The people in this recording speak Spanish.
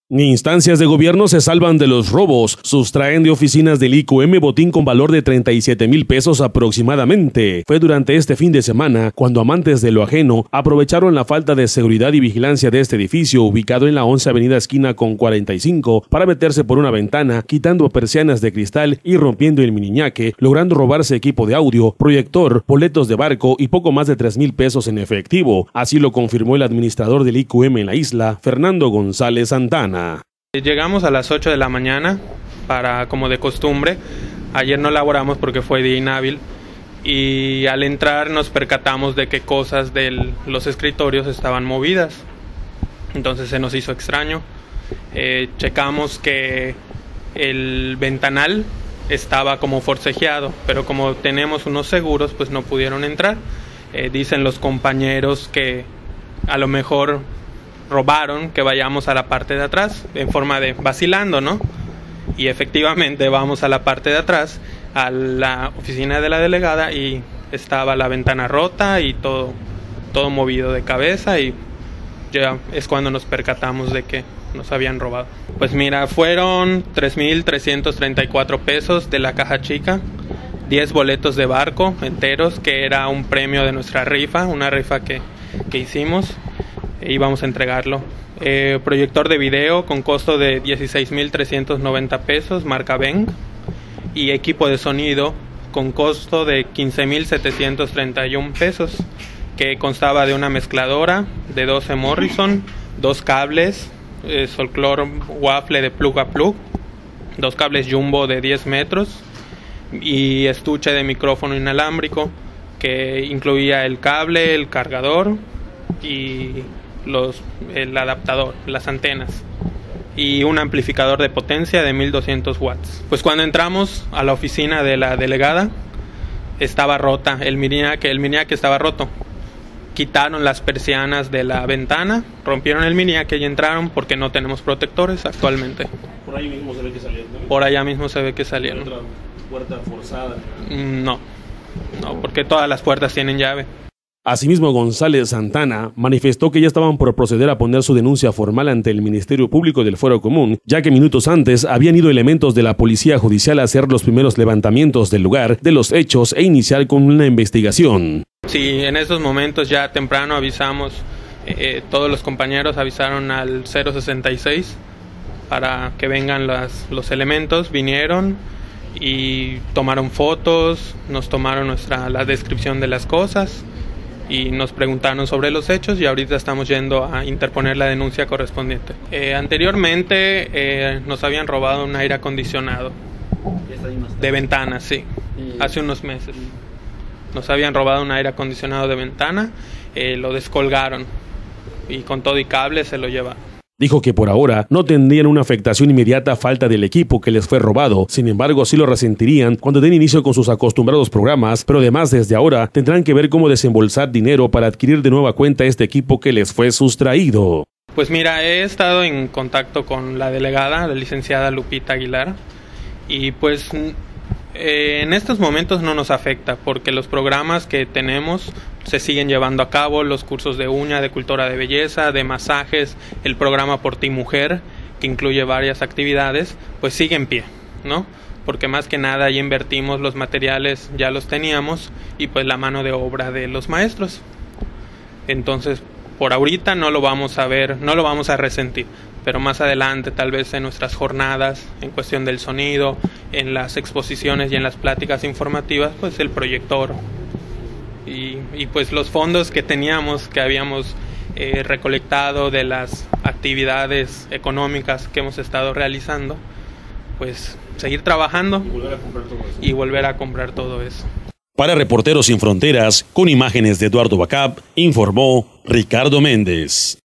Ni instancias de gobierno se salvan de los robos. Sustraen de oficinas del IQM botín con valor de 37,000 pesos aproximadamente. Fue durante este fin de semana cuando amantes de lo ajeno aprovecharon la falta de seguridad y vigilancia de este edificio ubicado en la 11 Avenida esquina con 45 para meterse por una ventana, quitando persianas de cristal y rompiendo el miniñaque, logrando robarse equipo de audio, proyector, boletos de barco y poco más de 3,000 pesos en efectivo. Así lo confirmó el administrador del IQM en la isla, Fernando González Santana. Llegamos a las 8 de la mañana, como de costumbre. Ayer no laboramos porque fue día inhábil y al entrar nos percatamos de que cosas de los escritorios estaban movidas. Entonces se nos hizo extraño. Checamos que el ventanal estaba como forcejeado, pero como tenemos unos seguros, pues no pudieron entrar. Dicen los compañeros que a lo mejor robaron que vayamos a la parte de atrás en forma de vacilando, ¿no? Y efectivamente vamos a la parte de atrás, a la oficina de la delegada, y estaba la ventana rota y todo movido de cabeza, y ya es cuando nos percatamos de que nos habían robado. Pues mira, fueron 3,334 pesos de la caja chica, 10 boletos de barco enteros, que era un premio de nuestra rifa, una rifa que hicimos. Íbamos a entregarlo. Proyector de video con costo de 16,390 pesos, marca Beng, y equipo de sonido con costo de 15,731 pesos, que constaba de una mezcladora de 12 Morrison, 2 cables Solclor Waffle de plug a plug, 2 cables Jumbo de 10 metros y estuche de micrófono inalámbrico que incluía el cable, el cargador y el adaptador, las antenas, y un amplificador de potencia de 1200 watts. Pues cuando entramos a la oficina de la delegada estaba rota, el miniñaque estaba roto. Quitaron las persianas de la ventana, rompieron el miniñaque y entraron porque no tenemos protectores actualmente. Por ahí mismo se ve que salieron, ¿no? Por allá mismo se ve que salieron. ¿Otra puerta forzada? No, porque todas las puertas tienen llave. Asimismo, González Santana manifestó que ya estaban por proceder a poner su denuncia formal ante el Ministerio Público del Fuero Común, ya que minutos antes habían ido elementos de la Policía Judicial a hacer los primeros levantamientos del lugar de los hechos e iniciar con una investigación. Sí, en estos momentos ya temprano avisamos, todos los compañeros avisaron al 066 para que vengan los elementos, vinieron y tomaron fotos, nos tomaron la descripción de las cosas y nos preguntaron sobre los hechos, y ahorita estamos yendo a interponer la denuncia correspondiente. Anteriormente nos habían robado un aire acondicionado de ventana, sí, hace unos meses. Nos habían robado un aire acondicionado de ventana, lo descolgaron y con todo y cable se lo llevaron. Dijo que por ahora no tendrían una afectación inmediata a falta del equipo que les fue robado, sin embargo sí lo resentirían cuando den inicio con sus acostumbrados programas, pero además desde ahora tendrán que ver cómo desembolsar dinero para adquirir de nueva cuenta este equipo que les fue sustraído. Pues mira, he estado en contacto con la delegada, la licenciada Lupita Aguilar, y pues en estos momentos no nos afecta porque los programas que tenemos se siguen llevando a cabo, los cursos de uña, de cultura de belleza, de masajes, el programa Por Ti Mujer, que incluye varias actividades, pues sigue en pie, ¿no? Porque más que nada ya invertimos, los materiales ya los teníamos y pues la mano de obra de los maestros. Entonces, por ahorita no lo vamos a ver, no lo vamos a resentir, pero más adelante, tal vez en nuestras jornadas, en cuestión del sonido, en las exposiciones y en las pláticas informativas, pues el proyector y pues los fondos que teníamos, que habíamos recolectado de las actividades económicas que hemos estado realizando, pues seguir trabajando y volver a comprar todo eso. Para Reporteros Sin Fronteras, con imágenes de Eduardo Bacab, informó Ricardo Méndez.